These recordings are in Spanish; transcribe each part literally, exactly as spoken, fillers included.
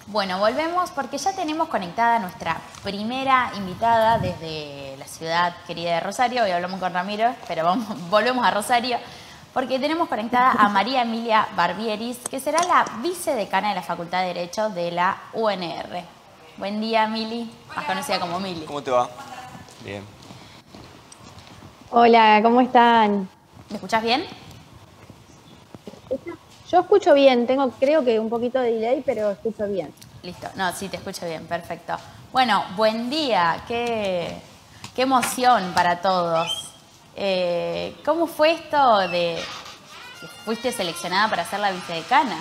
Bueno, volvemos porque ya tenemos conectada nuestra primera invitada desde la ciudad querida de Rosario. Hoy hablamos con Ramiro, pero vamos, volvemos a Rosario porque tenemos conectada a María Emilia Barbieris, que será la vicedecana de la Facultad de Derecho de la U N R. Buen día, Mili, más conocida como Mili. ¿Cómo te va? Bien. Hola, ¿cómo están? ¿Me escuchás bien? Yo escucho bien, tengo creo que un poquito de delay, pero escucho bien. Listo, no, sí, te escucho bien, perfecto. Bueno, buen día, qué, qué emoción para todos. Eh, ¿Cómo fue esto de que fuiste seleccionada para ser la vicedecana?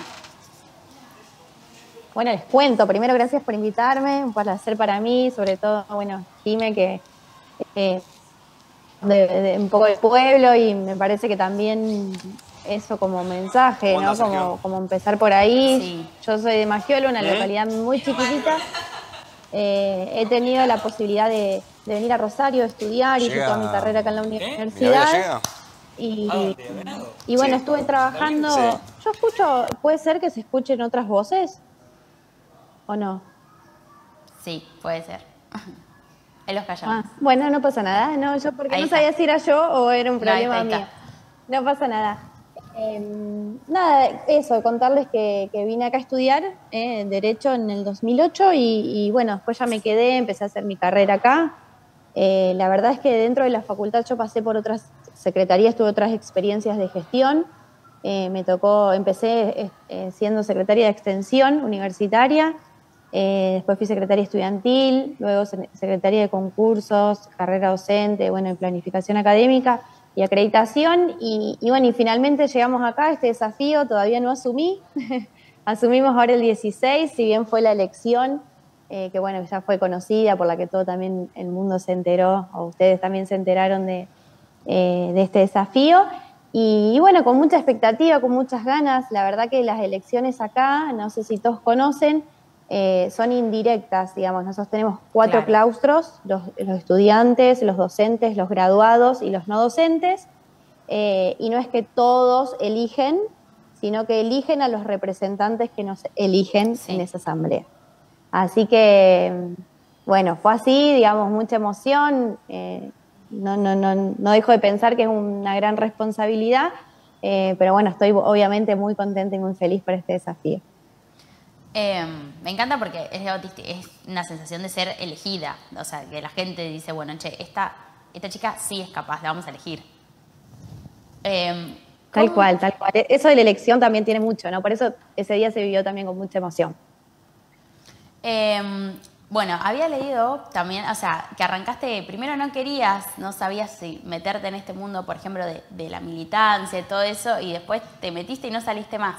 Bueno, les cuento, primero gracias por invitarme, un placer para mí, sobre todo, bueno, Jime, que eh, de, de un poco de pueblo y me parece que también eso como mensaje, ¿Cómo ¿no? andás, Sergio? Como, como empezar por ahí. Sí. Yo soy de Maggiolo, una ¿Eh? localidad muy chiquitita. Eh, he tenido la posibilidad de, de venir a Rosario a estudiar, hice Llega- toda mi carrera acá en la ¿Mi novia universidad. llega? Y, y bueno, Sí. estuve trabajando. Sí. Yo escucho, ¿puede ser que se escuchen otras voces? ¿O no? Sí, puede ser. Él los callamos. Ah, bueno, no pasa nada. No, yo porque Ahí no está. sabía si era yo o era un No, ahí problema está, ahí mío. está. No pasa nada. Eh, nada, eso, contarles que, que vine acá a estudiar eh, Derecho en el dos mil ocho y, y bueno, después ya me quedé, empecé a hacer mi carrera acá. Eh, la verdad es que dentro de la facultad yo pasé por otras secretarías, tuve otras experiencias de gestión. Eh, me tocó, empecé eh, eh, siendo secretaria de extensión universitaria, eh, después fui secretaria estudiantil, luego se- secretaria de concursos, carrera docente, bueno, y planificación académica y acreditación. Y, y bueno, y finalmente llegamos acá, este desafío todavía no asumí. Asumimos ahora el dieciséis, si bien fue la elección, eh, que bueno, ya fue conocida, por la que todo también el mundo se enteró, o ustedes también se enteraron de, eh, de este desafío. Y, y bueno, con mucha expectativa, con muchas ganas. La verdad que las elecciones acá, no sé si todos conocen, eh, son indirectas, digamos. Nosotros tenemos cuatro Claro. claustros, los, los estudiantes, los docentes, los graduados y los no docentes. Eh, y no es que todos eligen, sino que eligen a los representantes que nos eligen Sí. en esa asamblea. Así que, bueno, fue así, digamos, mucha emoción. Eh, no, no, no, no dejo de pensar que es una gran responsabilidad, eh, pero bueno, estoy obviamente muy contenta y muy feliz por este desafío. Eh, me encanta porque es, es una sensación de ser elegida. O sea, que la gente dice, bueno, che, esta, esta chica sí es capaz, la vamos a elegir. Eh, Tal ¿cómo- cual, tal cual. Eso de la elección también tiene mucho, ¿no? Por eso ese día se vivió también con mucha emoción. Eh, bueno, había leído también, o sea, que arrancaste, primero no querías, no sabías si meterte en este mundo, por ejemplo, de, de la militancia y todo eso, y después te metiste y no saliste más.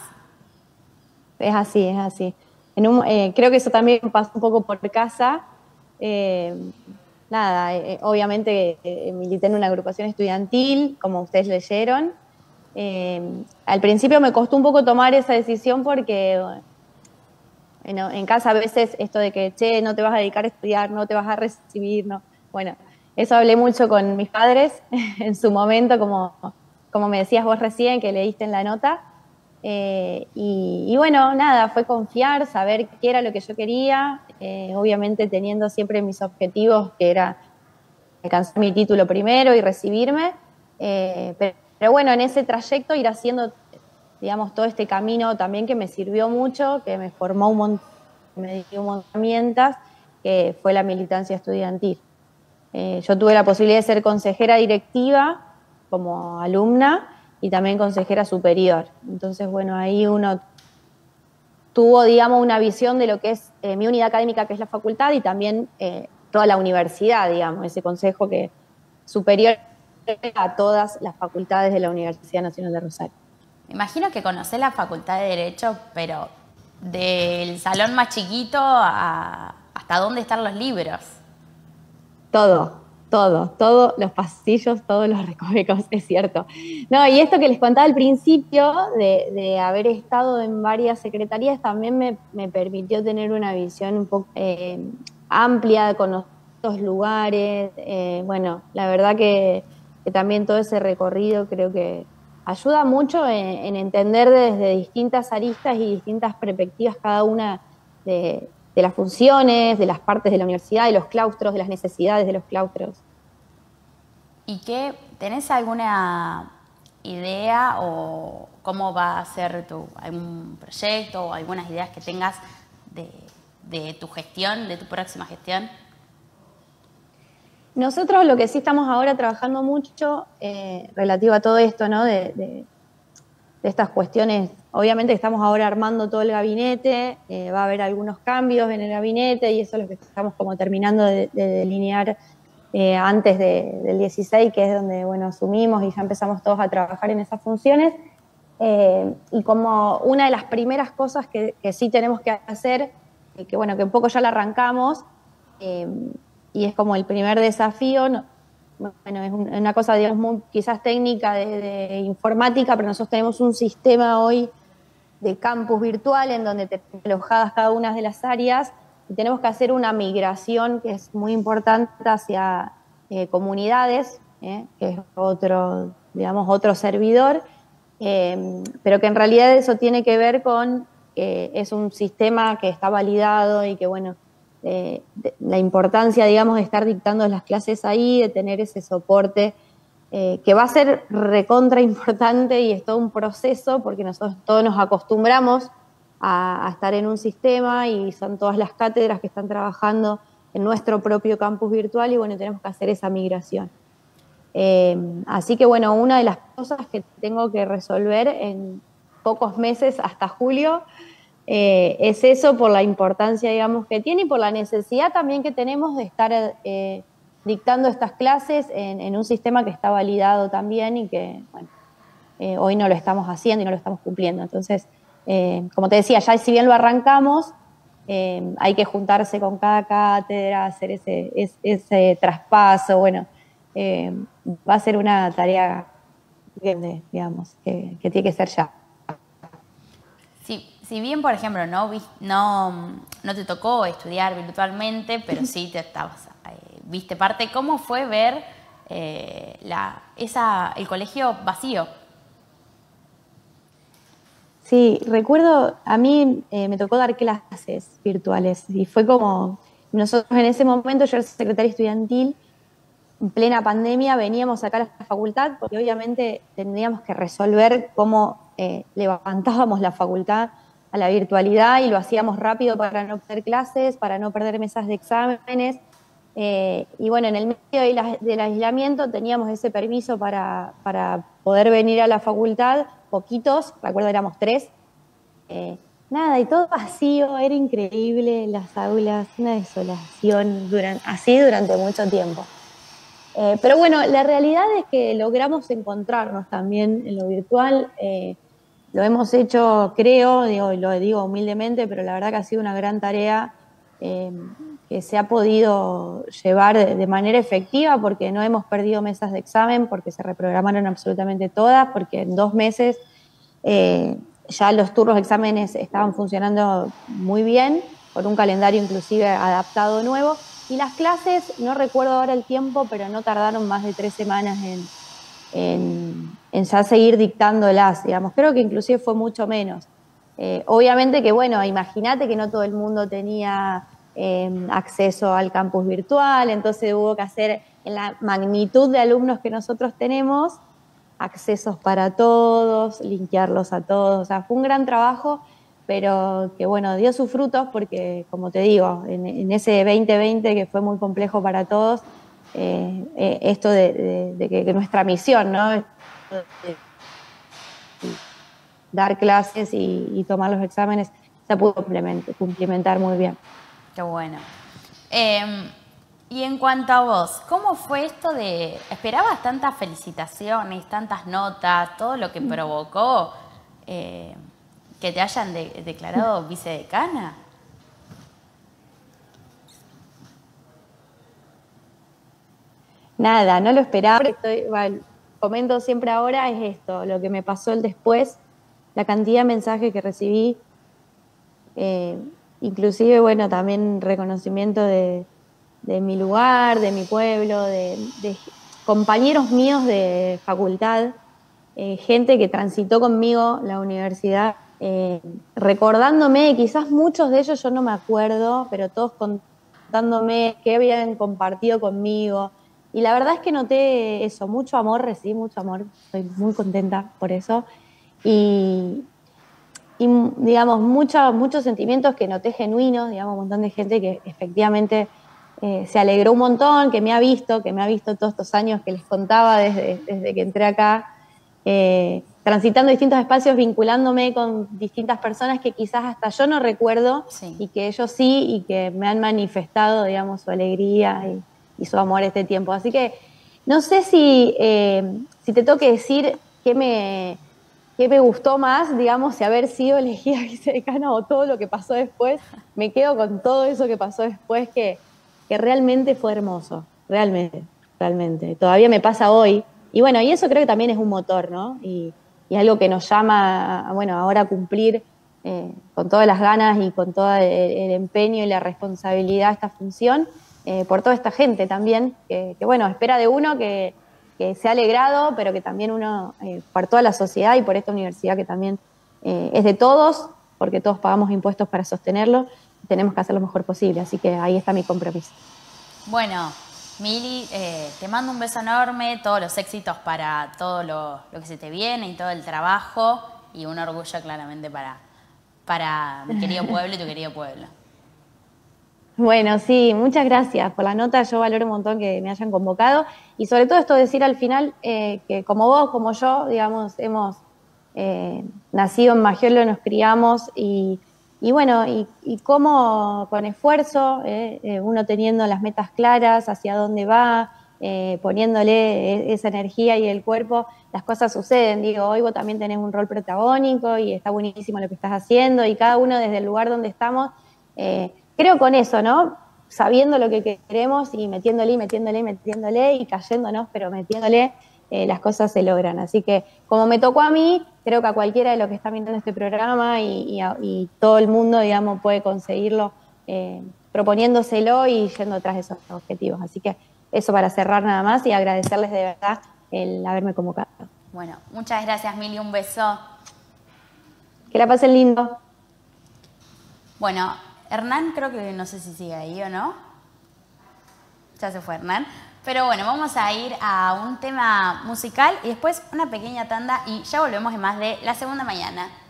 Es así, es así. En un, eh, creo que eso también pasó un poco por casa. Eh, nada, eh, obviamente eh, milité en una agrupación estudiantil, como ustedes leyeron. Eh, al principio me costó un poco tomar esa decisión porque bueno, en casa a veces esto de que, che, no te vas a dedicar a estudiar, no te vas a recibir, no. Bueno, eso hablé mucho con mis padres en su momento, como, como me decías vos recién, que leíste en la nota. Eh, y, y bueno, nada, fue confiar, saber qué era lo que yo quería, eh, obviamente teniendo siempre mis objetivos, que era alcanzar mi título primero y recibirme. Eh, pero, pero bueno, en ese trayecto ir haciendo, digamos, todo este camino también que me sirvió mucho, que me formó un montón, me dio un montón de herramientas, que fue la militancia estudiantil. Eh, yo tuve la posibilidad de ser consejera directiva como alumna y también consejera superior. Entonces, bueno, ahí uno tuvo, digamos, una visión de lo que es eh, mi unidad académica, que es la facultad, y también eh, toda la universidad, digamos, ese consejo que superior a todas las facultades de la Universidad Nacional de Rosario. Me imagino que conocés la Facultad de Derecho, pero del salón más chiquito a, hasta dónde están los libros. Todo, todo, todos los pasillos, todos los recovecos, es cierto. No, y esto que les contaba al principio, de, de haber estado en varias secretarías, también me, me permitió tener una visión un poco eh, amplia de conocer los lugares. Eh, bueno, la verdad que, que también todo ese recorrido creo que ayuda mucho en, en entender desde distintas aristas y distintas perspectivas cada una de, de las funciones, de las partes de la universidad, de los claustros, de las necesidades de los claustros. ¿Y qué, tenés alguna idea o cómo va a ser tu, algún proyecto o algunas ideas que tengas de, de tu gestión, de tu próxima gestión? Nosotros lo que sí estamos ahora trabajando mucho eh, relativo a todo esto, ¿no? De, de, de estas cuestiones, obviamente estamos ahora armando todo el gabinete, eh, va a haber algunos cambios en el gabinete y eso es lo que estamos como terminando de, de delinear eh, antes de, del dieciséis, que es donde, bueno, asumimos y ya empezamos todos a trabajar en esas funciones. Eh, y como una de las primeras cosas que, que sí tenemos que hacer, y que bueno, que un poco ya la arrancamos, eh, y es como el primer desafío, no, bueno, es una cosa, digamos, muy, quizás técnica de, de informática, pero nosotros tenemos un sistema hoy de campus virtual en donde te alojadas cada una de las áreas y tenemos que hacer una migración que es muy importante hacia eh, comunidades, eh, que es otro, digamos, otro servidor, eh, pero que en realidad eso tiene que ver con que es un sistema que está validado y que, bueno, Eh, de, la importancia, digamos, de estar dictando las clases ahí, de tener ese soporte, eh, que va a ser recontra importante y es todo un proceso porque nosotros todos nos acostumbramos a, a estar en un sistema y son todas las cátedras que están trabajando en nuestro propio campus virtual y bueno, tenemos que hacer esa migración. Eh, así que bueno, una de las cosas que tengo que resolver en pocos meses hasta julio Eh, es eso, por la importancia, digamos, que tiene y por la necesidad también que tenemos de estar eh, dictando estas clases en, en un sistema que está validado también y que, bueno, eh, hoy no lo estamos haciendo y no lo estamos cumpliendo. Entonces, eh, como te decía, ya si bien lo arrancamos, eh, hay que juntarse con cada cátedra, hacer ese, ese, ese traspaso, bueno, eh, va a ser una tarea grande, digamos, que, que tiene que ser ya. Sí, si bien, por ejemplo, no, no, no te tocó estudiar virtualmente, pero sí te estabas, eh, viste parte, ¿cómo fue ver eh, la, esa, el colegio vacío? Sí, recuerdo, a mí eh, me tocó dar clases virtuales y fue como, nosotros en ese momento, yo era secretaria estudiantil, en plena pandemia veníamos acá a la facultad porque obviamente tendríamos que resolver cómo eh, levantábamos la facultad a la virtualidad y lo hacíamos rápido para no perder clases, para no perder mesas de exámenes. Eh, y bueno, en el medio del aislamiento teníamos ese permiso para, para poder venir a la facultad, poquitos, recuerdo éramos tres. Eh, nada, y todo vacío, era increíble, las aulas, una desolación, durante, así durante mucho tiempo. Eh, pero bueno, la realidad es que logramos encontrarnos también en lo virtual. Eh, lo hemos hecho, creo, digo, lo digo humildemente, pero la verdad que ha sido una gran tarea eh, que se ha podido llevar de, de manera efectiva porque no hemos perdido mesas de examen, porque se reprogramaron absolutamente todas, porque en dos meses eh, ya los turnos de exámenes estaban funcionando muy bien, con un calendario inclusive adaptado nuevo. Y las clases, no recuerdo ahora el tiempo, pero no tardaron más de tres semanas en, en, en ya seguir dictándolas, digamos. Creo que inclusive fue mucho menos. Eh, obviamente que, bueno, imagínate que no todo el mundo tenía eh, acceso al campus virtual, entonces hubo que hacer, en la magnitud de alumnos que nosotros tenemos, accesos para todos, linkearlos a todos. O sea, fue un gran trabajo, pero que bueno, dio sus frutos porque, como te digo, en, en ese veinte veinte que fue muy complejo para todos, eh, eh, esto de, de, de que, que nuestra misión, ¿no? De dar clases y, y tomar los exámenes, se pudo cumplimentar muy bien. Qué bueno. Eh, y en cuanto a vos, ¿cómo fue esto de, esperabas tantas felicitaciones, tantas notas, todo lo que provocó eh, que te hayan de, declarado vicedecana? Nada, no lo esperaba. Estoy, bueno, comento siempre ahora es esto, lo que me pasó el después, la cantidad de mensajes que recibí, eh, inclusive, bueno, también reconocimiento de, de mi lugar, de mi pueblo, de, de compañeros míos de facultad, eh, gente que transitó conmigo la universidad eh, recordándome, quizás muchos de ellos yo no me acuerdo, pero todos contándome qué habían compartido conmigo. Y la verdad es que noté eso, mucho amor, recibí mucho amor, estoy muy contenta por eso. Y, y digamos, mucha, muchos sentimientos que noté genuinos, digamos, un montón de gente que efectivamente eh, se alegró un montón, que me ha visto, que me ha visto todos estos años que les contaba desde, desde que entré acá, eh, transitando distintos espacios, vinculándome con distintas personas que quizás hasta yo no recuerdo Sí. y que ellos sí, y que me han manifestado, digamos, su alegría y, y su amor este tiempo. Así que no sé si, eh, si te tengo que decir qué me ¿qué me gustó más, digamos, si haber sido elegida vicedecana o todo lo que pasó después? Me quedo con todo eso que pasó después, que, que realmente fue hermoso, realmente, realmente. Todavía me pasa hoy. Y bueno, y eso creo que también es un motor, ¿no? Y, y algo que nos llama, a, bueno, ahora a cumplir eh, con todas las ganas y con todo el, el empeño y la responsabilidad esta función, eh, por toda esta gente también, que, que bueno, espera de uno que que se ha alegrado, pero que también uno, eh, por toda la sociedad y por esta universidad que también eh, es de todos, porque todos pagamos impuestos para sostenerlo, tenemos que hacer lo mejor posible. Así que ahí está mi compromiso. Bueno, Mili, eh, te mando un beso enorme, todos los éxitos para todo lo, lo que se te viene y todo el trabajo, y un orgullo claramente para, para mi querido pueblo y tu querido pueblo. Bueno, sí, muchas gracias por la nota. Yo valoro un montón que me hayan convocado y sobre todo esto decir al final eh, que como vos, como yo, digamos, hemos eh, nacido en Magiolo, nos criamos y, y bueno, y, y cómo con esfuerzo, eh, eh, uno teniendo las metas claras, hacia dónde va, eh, poniéndole esa energía y el cuerpo, las cosas suceden. Digo, hoy vos también tenés un rol protagónico y está buenísimo lo que estás haciendo y cada uno desde el lugar donde estamos. Eh, Creo con eso, ¿no? Sabiendo lo que queremos y metiéndole, y metiéndole, metiéndole y cayéndonos, pero metiéndole, eh, las cosas se logran. Así que, como me tocó a mí, creo que a cualquiera de los que están viendo este programa y, y, a, y todo el mundo, digamos, puede conseguirlo eh, proponiéndoselo y yendo tras esos objetivos. Así que eso para cerrar nada más y agradecerles de verdad el haberme convocado. Bueno, muchas gracias, Mili, un beso. Que la pasen lindo. Bueno, Hernán creo que no sé si sigue ahí o no. Ya se fue Hernán. Pero bueno, vamos a ir a un tema musical y después una pequeña tanda y ya volvemos en más de La Segunda Mañana.